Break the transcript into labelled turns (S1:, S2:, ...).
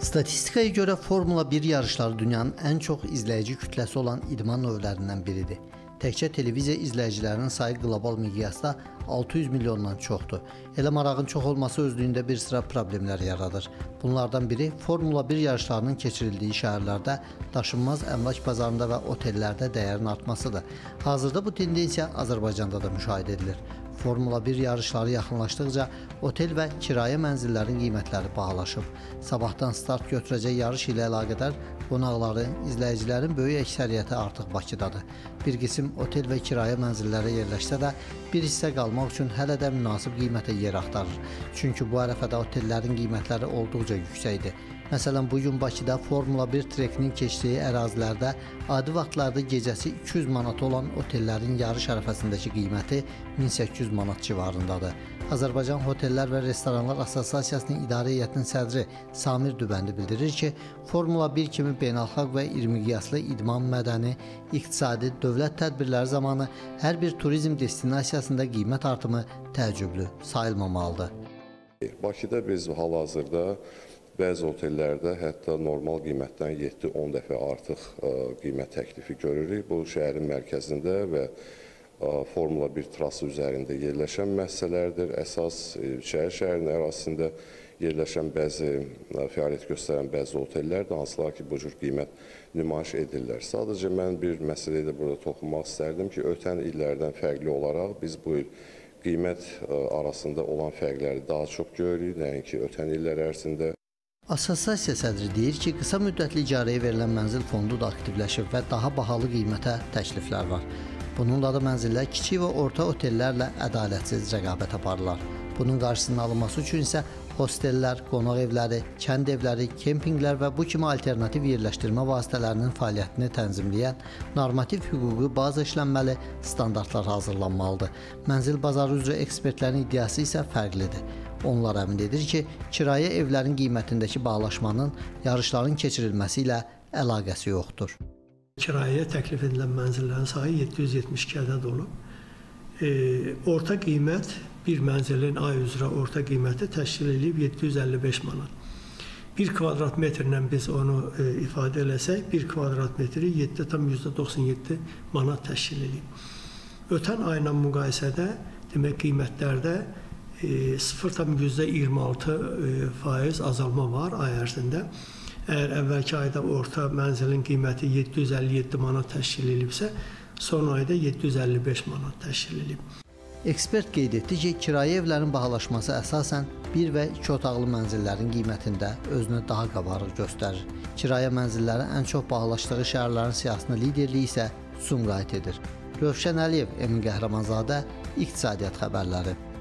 S1: Statistikaya görə Formula 1 yarışları dünyanın ən çox izləyici kütləsi olan idman növlərindən biridir. Təkcə televiziya izləyicilərinin sayı qlobal miqyasda 600 milyondan çoxdur. Elə marağın çox olması özlüyündə bir sıra problemlər yaradır. Bunlardan biri Formula 1 yarışlarının keçirildiyi şəhərlərdə daşınmaz əmlak bazarında və otellərdə dəyərin artmasıdır. Hazırda bu tendensiya Azərbaycanda da müşahidə edilir. Formula 1 yarışları yaxınlaşdıqca otel və kirayə mənzillərin qiymətləri bahalaşıb. Sabahdan start götürəcək yarış ilə əlaqədar qonaqların, izləyicilərin böyük əksəriyyəti artıq Bakıdadır. Bir qism otel və kirayə mənzillərə yerləşsə də, bir hissə qalmaq üçün hələ də münasib qiymətə yer axtarır. Çünki bu ərəfədə otellərin qiymətləri olduqca yüksəkdir. Məsələn, bugün Bakıda Formula 1 trekinin keçdiyi ərazilərdə adi vaxtlarda gecəsi 200 manat olan otellərin yarış ərəfəsindəki qiyməti 1800 manat civarındadır. Azərbaycan Hotellər və Restoranlar Assosiasiyasının İdarə Heyətinin sədri Samir Dübəndi bildirir ki, Formula 1 kimi beynəlxalq və irmiqyaslı idman, mədəni, iqtisadi, dövlət tədbirləri zamanı hər bir turizm destinasiyasında qiymət artımı təəccüblü sayılmamalıdır.
S2: Bakıda biz hal-hazırda bəzi otellərdə hətta normal qiymətdən 7-10 dəfə artıq qiymət təklifi görürük. Bu şəhərin mərkəzində və Formula 1 trası üzərində yerləşən müəssisələrdir. Əsas şəhərin ərazisində yerləşən bəzi fəaliyyət göstərən bəzi otellərdir, hansılar ki, bu cür qiymət nümayiş edirlər. Sadəcə mən bir məsələyə də burada toxunmaq istərdim ki, ötən illərdən fərqli olaraq biz bu il qiymət arasında olan fərqləri daha çox görürük, nəinki ötən illər ərzində.
S1: Assosiasiya sədri deyir ki, qısa müddətli icarəyə verilən mənzil fondu da aktivləşib və daha bahalı qiymətə təkliflər var. Bununla da mənzillər kiçik və orta otellərlə ədalətsiz rəqabət aparırlar. Bunun qarşısının alınması üçün isə hostellər, qonaq evləri, kənd evləri, kempinqlər və bu kimi alternativ yerləşdirmə vasitələrinin fəaliyyətini tənzimləyən normativ hüquqi baza işlənməli standartlar hazırlanmalıdır. Mənzil bazarı üzrə ekspertlərin iddiası isə fərqlidir. Onlar əmin edir ki, kirayə evlərin qiymətindəki bahalaşmanın yarışların keçirilməsi ilə əlaqəsi yoxdur.
S3: Kirayəyə təklif edilən mənzillərin sayı 772 ədəd olub. Orta qiymət, bir mənzilin ay üzrə orta qiyməti təşkil edib 755 manat. 1 kvadrat metrlə biz onu ifadə eləsək, 1 kvadrat metri 7,97 manat təşkil edib. Ötən ayla müqayisədə demək qiymətlərdə 0,26% azalma var ay ərzində. Əgər əvvəlki ayda orta mənzilin qiyməti 757 manat təşkil edilibsə, son ayda 755 manat təşkil edilib.
S1: Ekspert qeyd etdi ki, kirayə evlərin bahalaşması əsasən 1 və 2 otaqlı mənzillərin qiymətində özünü daha qabarıq göstərir. Kirayə mənzilləri ən çox bahalaşdığı şəhərlərin siyahısında liderliyi isə Sumqayıt edir. Rövşən Əliyev, Emin Qəhrəmanzadə, İqtisadiyyat xəbərləri.